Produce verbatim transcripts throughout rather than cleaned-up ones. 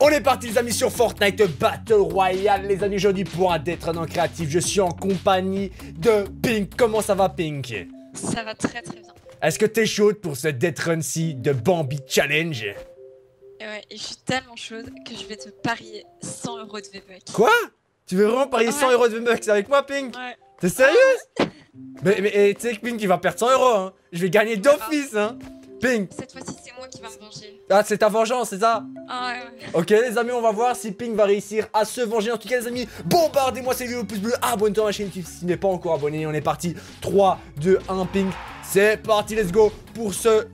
On est parti les amis sur Fortnite Battle Royale. Les amis, aujourd'hui pour un Death en créatif, je suis en compagnie de Pink. Comment ça va Pink? Ça va très très bien. Est-ce que t'es chaude pour ce Death Run-ci de Bambi Challenge? Et ouais, et je suis tellement chaude que je vais te parier cent euros de V-Bucks. Quoi? Tu veux vraiment parier Ouais. cent euros de V-Bucks avec moi Pink? Ouais. T'es sérieuse? Mais, mais tu sais que Pink il va perdre cent euros hein. Je vais gagner d'office hein. Pink. Cette fois-ci, c'est moi qui va me venger. Ah c'est ta vengeance c'est ça? Ah ouais, ouais. Ok les amis, on va voir si Pink va réussir à se venger. En tout cas les amis, bombardez-moi ces vidéos au pouce bleu, abonnez-toi à ma chaîne YouTube si tu n'es pas encore abonné. On est parti, trois, deux, un, Pink. C'est parti, let's go pour ce...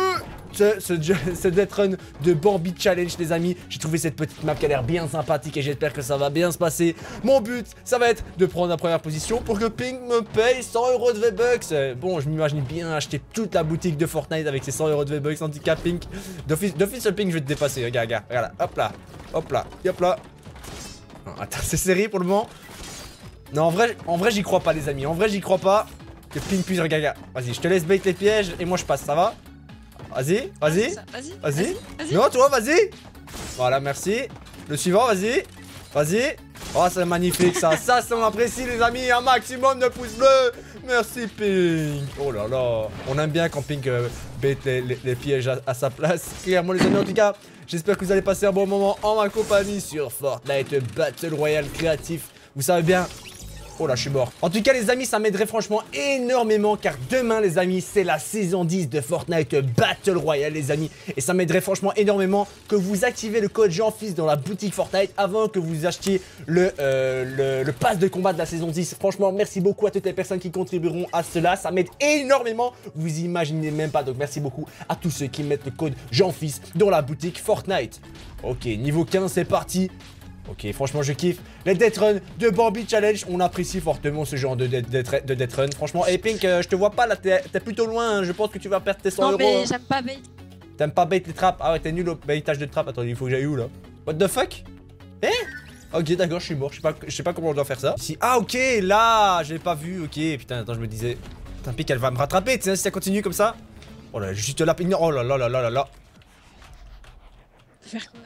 Ce, ce, ce Death Run de Bambi Challenge les amis. J'ai trouvé cette petite map qui a l'air bien sympathique et j'espère que ça va bien se passer. Mon but ça va être de prendre la première position pour que Pink me paye cent euros de V-Bucks. Bon je m'imagine bien acheter toute la boutique de Fortnite avec ces cent euros de V-Bucks. En tout cas Pink, d'office Pink je vais te dépasser. Regarde, regarde, regarde, hop là, hop là, hop là. Non, attends, c'est serré pour le moment. Non en vrai, en vrai j'y crois pas les amis. En vrai j'y crois pas que Pink puisse, regarde, regarde. Vas-y je te laisse bait les pièges et moi je passe, ça va? Vas-y, vas-y, vas-y, vas-y. Non, toi, vas-y. Voilà, merci. Le suivant, vas-y. Vas-y. Oh, c'est magnifique ça. Ça, ça, on apprécie, les amis. Un maximum de pouces bleus. Merci, Pink. Oh là là. On aime bien quand Pink euh, bait les, les, les pièges à, à sa place. Clairement, les amis, en tout cas, j'espère que vous allez passer un bon moment en ma compagnie sur Fortnite Battle Royale créatif. Vous savez bien. Oh là je suis mort. En tout cas les amis ça m'aiderait franchement énormément car demain les amis c'est la saison dix de Fortnite Battle Royale les amis. Et ça m'aiderait franchement énormément que vous activez le code Jean-Fils dans la boutique Fortnite avant que vous achetiez le, euh, le, le pass de combat de la saison dix. Franchement merci beaucoup à toutes les personnes qui contribueront à cela. Ça m'aide énormément. Vous imaginez même pas. Donc merci beaucoup à tous ceux qui mettent le code Jean-Fils dans la boutique Fortnite. Ok niveau quinze c'est parti. Ok, franchement, je kiffe les Death Run de Bambi Challenge. On apprécie fortement ce genre de Death, death, de death Run. Franchement, et Pink, euh, je te vois pas là, t'es euplutôt loin. Hein. Je pense que tu vas perdre tes cent euros. Non, mais hein. j'aime pas bait. T'aimes pas bait les trappes? Ah ouais, t'es nul au baitage de trappes. Attends, il faut que j'aille où là? What the fuck? Eh? Ok, d'accord, je suis mort. Je sais pas, je sais pas comment on doit faire ça. Si, ah, ok, là, j'ai pas vu. Ok, putain, attends, je me disais. Putain, Pink, elle va me rattraper. Tu sais, si ça continue comme ça. Oh là, juste là, Pink. Oh là là là là là là. Faire quoi?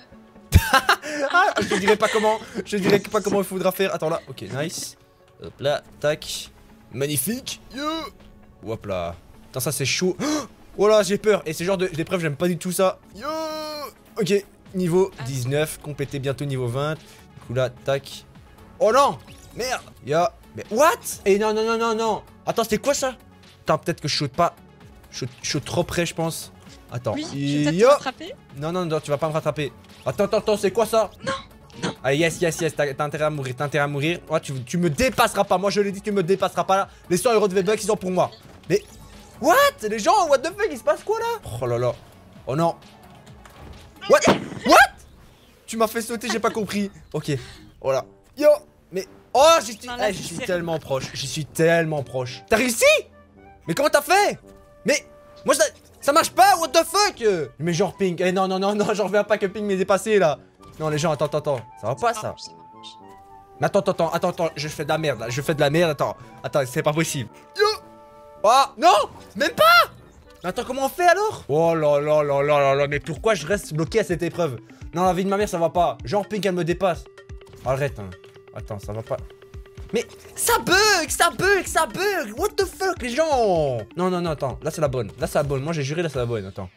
Ah, je te dirais pas comment, je te dirais pas comment il faudra faire. Attends là, ok, nice. Hop là, tac. Magnifique. Yo. Hop là. Putain, ça c'est chaud. Oh là, j'ai peur. Et ce genre d'épreuve, j'aime pas du tout ça. Yo. Ok, niveau dix-neuf, complété bientôt niveau vingt. Du coup là, tac. Oh non. Merde. Ya. Mais what? Et non, non, non, non, non. Attends, c'était quoi ça? Attends, peut-être que je saute pas. Je saute trop près, je pense. Attends. Oui, je vais Yo. te rattraper. Non, non, non, tu vas pas me rattraper. Attends, attends, attends, c'est quoi ça? Non, non. Ah, yes, yes, yes, t'as intérêt à mourir, t'as intérêt à mourir. Oh, tu, tu me dépasseras pas, moi je l'ai dit, tu me dépasseras pas là. Les cent euros de V-Bucks, ils sont pour moi. Mais, what? Les gens, what the fuck, il se passe quoi là? Oh là là. Oh non. What? What? Tu m'as fait sauter, j'ai pas compris. Ok, voilà. Yo, mais, oh, j'y suis, Non, là, eh, j'y c'est suis sérieux. tellement proche, j'y suis tellement proche. T'as réussi? Mais comment t'as fait? Mais, moi ça... Ça marche pas, what the fuck? Mais genre Pink, eh non non non non, j'en reviens pas que Pink m'ait dépassé là. Non les gens, attends, attends, attends, ça va pas ça. Mais attends, attends, attends, attends, attends, je fais de la merde là, je fais de la merde, attends. Attends, c'est pas possible. Yo. Oh, non, même pas. Mais attends, comment on fait alors? Oh là là là là là là, mais pourquoi je reste bloqué à cette épreuve? Non, la vie de ma mère, ça va pas. Genre Pink, elle me dépasse. Arrête, hein. Attends, ça va pas. Mais ça bug, ça bug, ça bug. What the fuck les gens? Non, non, non, attends. Là c'est la bonne. Là c'est la bonne. Moi j'ai juré, là c'est la bonne. Attends.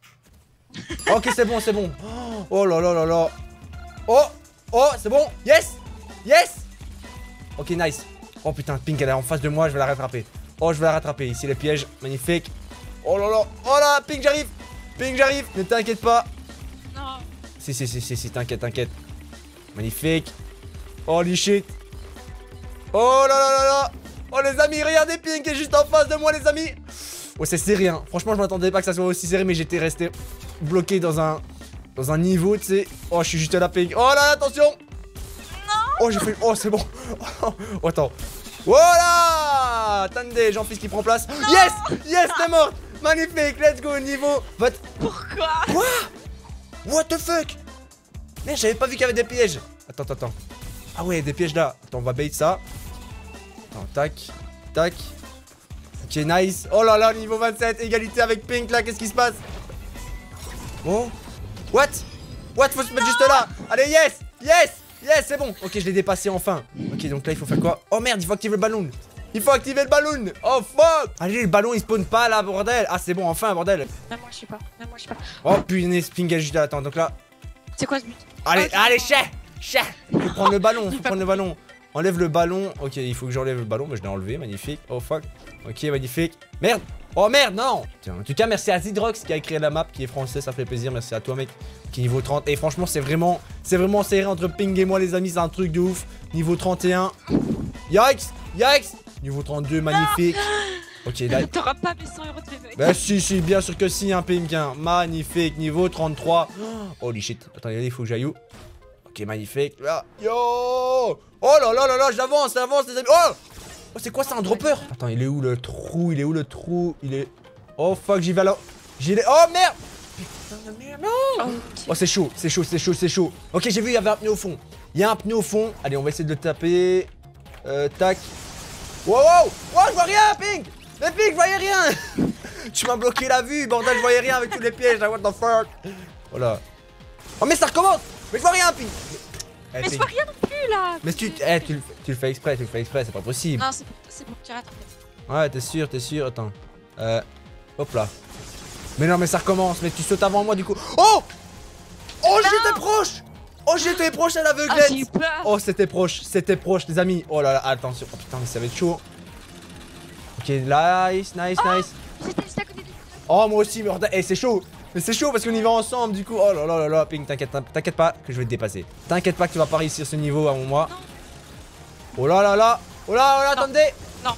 Ok, c'est bon, c'est bon. Oh là là là là. Oh, oh, c'est bon. Yes, yes. Ok, nice. Oh putain, Pink elle est en face de moi, je vais la rattraper. Oh, je vais la rattraper. Ici les pièges, magnifique. Oh là là. Oh là, Pink j'arrive. Pink j'arrive. Ne t'inquiète pas. Non. Si, si, si, si, si, t'inquiète, t'inquiète. Magnifique. Holy shit. Oh là là là là. Oh les amis, regardez Pink est juste en face de moi les amis. Oh c'est serré hein. Franchement je m'attendais pas que ça soit aussi serré. Mais j'étais resté bloqué dans un Dans un niveau tu sais. Oh je suis juste là Pink. Oh là là attention. Non. Oh j'ai fait. Oh c'est bon. Oh attends. Voilà. Attendez Jean-Fils qui prend place. Non. Yes. Yes t'es morte. Magnifique. Let's go niveau vote. Pourquoi? Quoi? What the fuck? Merde j'avais pas vu qu'il y avait des pièges. Attends attends attends. Ah ouais des pièges là. Attends on va bait ça. Attends, tac, tac. Ok, nice. Oh là là, niveau vingt-sept, égalité avec Pink là, qu'est-ce qui se passe? Oh, what? What, faut se mettre juste là. Allez, yes, yes, yes, c'est bon. Ok, je l'ai dépassé enfin. Ok, donc là, il faut faire quoi? Oh merde, il faut activer le ballon. Il faut activer le ballon. Oh fuck. Allez, le ballon, il spawn pas là, bordel. Ah, c'est bon, enfin, bordel. Même moi, je sais pas. Même moi, je sais pas. Oh punaise, Pink est juste là. Attends, donc là. C'est quoi ce but? Allez, Ok. allez, chais, chais. Faut prendre le ballon, faut prendre le ballon. Enlève le ballon. Ok, il faut que j'enlève le ballon, mais je l'ai enlevé, magnifique. Oh fuck. Ok, magnifique. Merde. Oh merde, non. Tiens, en tout cas, merci à Zidrox qui a créé la map, qui est français, ça fait plaisir. Merci à toi, mec, qui est niveau trente. Et franchement, c'est vraiment, c'est vraiment serré entre Ping et moi, les amis. C'est un truc de ouf. Niveau trente et un. Yikes, yikes. Niveau trente-deux, magnifique. Ok, là. T'auras pas mes cent euros de V V. Bah si, si, bien sûr que si, un hein, Pink, hein. Magnifique, niveau trente-trois. Oh, holy shit. Attends, il faut que j'aille où? Ok, magnifique. Là. Yo. Oh là là là là, j'avance, j'avance, les amis. Oh. Oh, c'est quoi ça, un dropper? Attends, il est où le trou? Il est où le trou? Il est... Oh fuck, j'y vais là. J'y vais... Oh merde. Putain de merde, non. Oh, Oh, c'est chaud, c'est chaud, c'est chaud, c'est chaud. Ok, j'ai vu, il y avait un pneu au fond. Il y a un pneu au fond. Allez, on va essayer de le taper. Euh, tac. Wow, wow. Wow, je vois rien, Pink. Mais Pink, je voyais rien. Tu m'as bloqué la vue, bordel, je voyais rien avec tous les pièges. What the fuck. Voilà. Oh, mais ça recommence. Mais je vois rien, Pink. Eh, mais Pink. je vois rien non plus là. Mais tu, eh, tu, le- tu le fais exprès, tu le fais exprès, c'est pas possible. Non, c'est pour, c'est pour que tu rates en fait. Ouais, t'es sûr, t'es sûr, attends. Euh, hop là. Mais non, mais ça recommence, mais tu sautes avant moi du coup. Oh. Oh, j'étais proche. Oh, j'étais proche à Ah, l'aveuglette. j'ai eu peur. Oh, c'était proche, c'était proche, les amis. Oh là là, attention. Oh putain, mais ça va être chaud. Ok, nice, nice, nice. J'étais juste à côté du. Oh, moi aussi, mais regarde, eh, c'est chaud. Mais c'est chaud parce qu'on y va ensemble, du coup. Oh là là là là, Pink, t'inquiète, t'inquiète pas que je vais te dépasser. T'inquiète pas que tu vas pas réussir ce niveau avant moi. Non. Oh là là là. Oh là, oh là, Non. attendez. Non.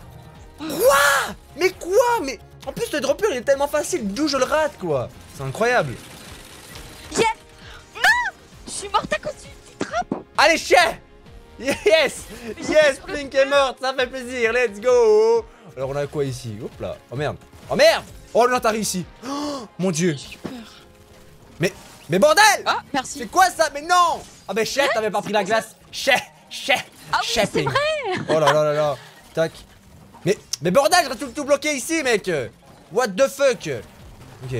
Quoi? Mais quoi? Mais en plus, le dropper, il est tellement facile, d'où je le rate, quoi. C'est incroyable. Yeah. Non. Je suis morte à cause d'une petite trappe. Allez, chien. Yes. Yes, Pink est morte, ça fait plaisir, let's go. Alors, on a quoi ici? Hop là. Oh merde. Oh merde. Oh non, t'as réussi. Oh, mon dieu. J'ai eu peur. Mais, mais bordel. Ah, merci. C'est quoi ça? Mais non. Ah ben chef, t'avais pas pris la glace. Chef, chef, Ah oui, chef. c'est vrai. Oh là là là là. Tac. Mais, mais bordel, je reste tout, tout bloqué ici, mec. What the fuck. Ok.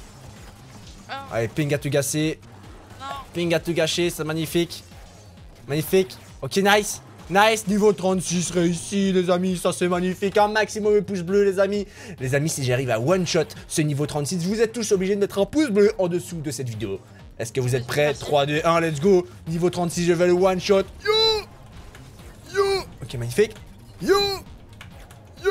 Oh, Allez, Ping a tout gâché. non. Ping a tout gâché, c'est magnifique. Magnifique. Ok, nice. Nice, niveau trente-six réussi, les amis. Ça, c'est magnifique. Un maximum de pouces bleus, les amis. Les amis, si j'arrive à one-shot ce niveau trente-six, vous êtes tous obligés de mettre un pouce bleu en dessous de cette vidéo. Est-ce que vous êtes prêts? trois, deux, un, let's go. Niveau trente-six, je vais le one-shot. Yo. Yo. Ok, magnifique. Yo. Yo.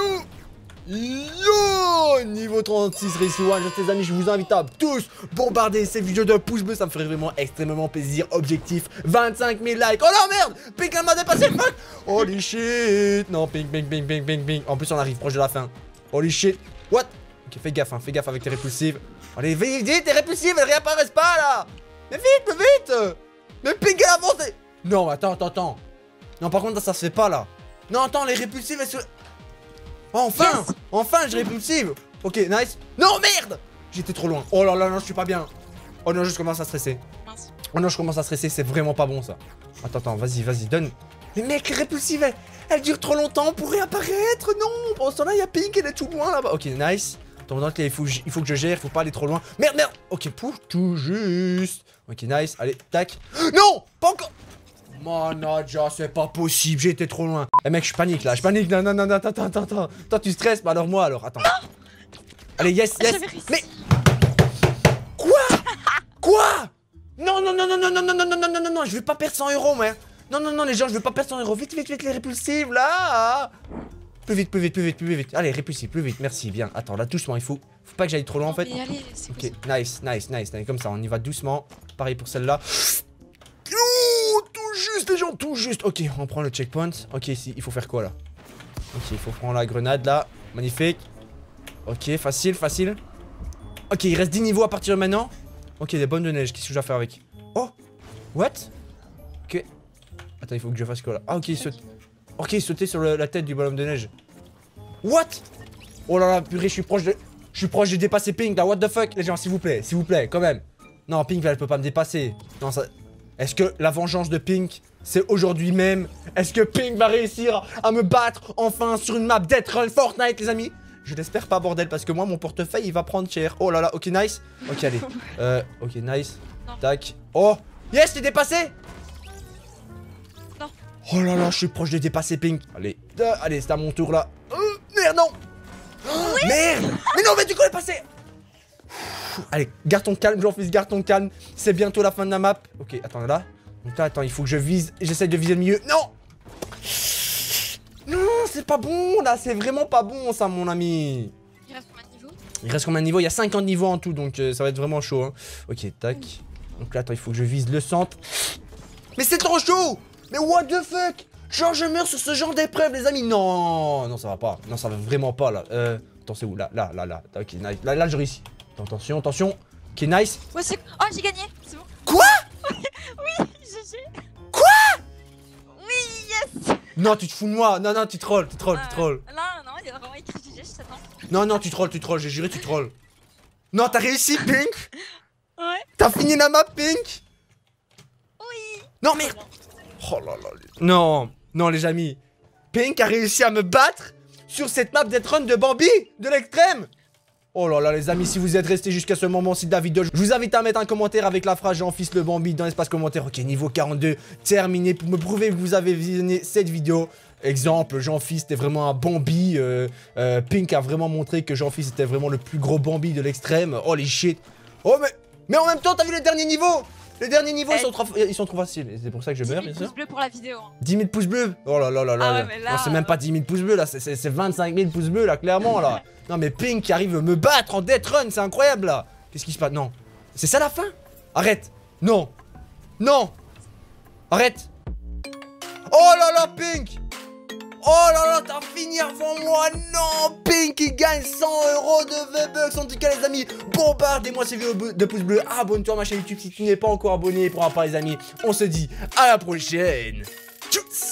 Yo. Niveau trente-six réussi one shot, les amis. Je vous invite à tous bombarder ces vidéos de pouces bleus. Ça me ferait vraiment extrêmement plaisir. Objectif vingt-cinq mille likes. Oh non, merde. Pink m'a dépassé. Fuck. Holy shit. Non, Pink, Pink, Pink, Pink, Pink, Pink. En plus, on arrive proche de la fin. Holy shit. What? Ok, fais gaffe, hein. Fais gaffe avec tes répulsives. Allez, vite, vite, tes répulsives, elles réapparaissent pas là. Mais vite, mais vite. Mais Pink, elle a avancé. Non, attends, attends, attends. Non, par contre, ça se fait pas là. Non, attends, les répulsives, elles se... Oh, enfin. Yes. Enfin, j'ai répulsive. Ok, nice. Non, merde. J'étais trop loin. Oh là là, non, je suis pas bien. Oh non, je commence à stresser. Mince. Oh non, je commence à stresser, c'est vraiment pas bon ça. Attends, attends, vas-y, vas-y, donne. Mais mec, les répulsives, elles, elles durent trop longtemps pour réapparaître. Non, pendant ce temps-là, il y a Pink, elle est tout loin là-bas. Ok, nice. Attends, donc, il faut, que je- il faut que je gère, faut pas aller trop loin. Merde, merde. Ok, pour tout juste. Ok, nice. Allez, tac. Non, pas encore. Manager, c'est pas possible, j'ai été trop loin. Eh mec, je panique là, je panique. Non, non, non, non, attends, attends, attends. Toi, tu stresses, mais alors moi, alors, attends. Allez, yes, yes. J'avais réussi. Mais. Quoi? Quoi? Non, non, non, non, non, non, non, non, non, non, non, non, non, je vais pas perdre cent euros, moi. Non, non, non, les gens, je vais pas perdre cent euros. Vite, vite, vite, les répulsives, là. Plus vite, plus vite, plus vite, plus vite. Allez, répulsive, plus vite, merci, bien. Attends, là, doucement, il faut. Faut pas que j'aille trop loin, en fait. Mais allez, c'est Ok, quoi nice, nice, nice, nice. Comme ça, on y va doucement. Pareil pour celle-là. Oh, tout juste, les gens, tout juste. Ok, on prend le checkpoint. Ok, ici, il faut faire quoi là? Ok, il faut prendre la grenade là. Magnifique. Ok, facile, facile. Ok, il reste dix niveaux à partir de maintenant. Ok, des bonnes de neige. Qu'est-ce que je dois faire avec? Oh, what? Ok. Attends, il faut que je fasse quoi là? Ah, ok, il saute. Ok, il sautait sur le- la tête du bonhomme de neige. What? Oh là là, purée, je suis proche de. Je suis proche de dépasser Pink là, what the fuck? Les gens, s'il vous plaît, s'il vous plaît, quand même. Non, Pink, elle peut pas me dépasser. Non, ça. Est-ce que la vengeance de Pink, c'est aujourd'hui même? Est-ce que Pink va réussir à me battre enfin sur une map Death Run Fortnite, les amis? Je l'espère pas, bordel, parce que moi, mon portefeuille, il va prendre cher. Oh là là, ok, nice. Ok, allez. Euh, ok, nice. Non. Tac. Oh, yes, je t'ai dépassé. Non. Oh là là, je suis proche de dépasser Pink. Allez, euh, allez, c'est à mon tour là. Euh, merde, non. Oh, merde. Mais non, mais tu connais passer. Allez, garde ton calme, Jean-Fils, garde ton calme. C'est bientôt la fin de la map. Ok, attends, là. Donc là, attends, il faut que je vise. J'essaie de viser le milieu. Non. Non, c'est pas bon, là. C'est vraiment pas bon, ça, mon ami. Il reste combien de niveaux? Il reste combien de niveaux? Il y a cinquante niveaux en tout, donc euh, ça va être vraiment chaud. Hein. Ok, tac. Donc là, attends, il faut que je vise le centre. Mais c'est trop chaud. Mais what the fuck? Genre, je meurs sur ce genre d'épreuve, les amis. Non, non, ça va pas. Non, ça va vraiment pas, là. Euh, attends, c'est où? Là, là, là, là. Ok, nice. Là, là, je réussis. Attention, attention. Ok, nice. Ouais, c'est... Oh, j'ai gagné. C'est bon. Quoi? Oui, G G. Quoi? Oui, yes. Non, tu te fous de moi. Non, non, tu trolls, tu trolls, Ah, tu trolls. Non, non, il y a vraiment écrit G G, je t'attends. Non, non, tu trolls, tu trolls. J'ai juré, tu trolls. Non, t'as réussi, Pink. Ouais. T'as fini la map, Pink. Oui. Non, merde. Oh là là. Les... Non, non, les amis. Pink a réussi à me battre sur cette map Death Run de Bambi, de l'extrême. Oh là là, les amis, si vous êtes restés jusqu'à ce moment-ci de la vidéo, je vous invite à mettre un commentaire avec la phrase Jean-Fils le Bambi dans l'espace commentaire. Ok, niveau quarante-deux, terminé, pour me prouver que vous avez visionné cette vidéo. Exemple, Jean-Fils était vraiment un Bambi. Euh, euh, Pink a vraiment montré que Jean-Fils était vraiment le plus gros Bambi de l'extrême. Oh les shit. Oh mais, mais en même temps, t'as vu les derniers niveaux? Les derniers niveaux, hey. ils, sont trop, ils sont trop faciles. Et c'est pour ça que je meurs, bien sûr. dix mille pouces bleus pour la vidéo. Hein. dix mille pouces bleus. Oh là là là là. Ah ouais, mais là, non, c'est même pas dix mille pouces bleus là, c'est vingt-cinq mille pouces bleus là, clairement là. Non mais Pink qui arrive à me battre en Death Run, c'est incroyable là. Qu'est-ce qui se passe? Non. C'est ça la fin? Arrête. Non. Non. Arrête. Oh là là, Pink. Oh là là, t'as fini avant moi. Non, Pink il gagne cent euros de V-Bucks. En tout cas les amis, bombardez-moi ces vidéos de pouces bleus. Abonne-toi à ma chaîne YouTube si tu n'es pas encore abonné. Pour pas les amis, on se dit à la prochaine. Tchuss.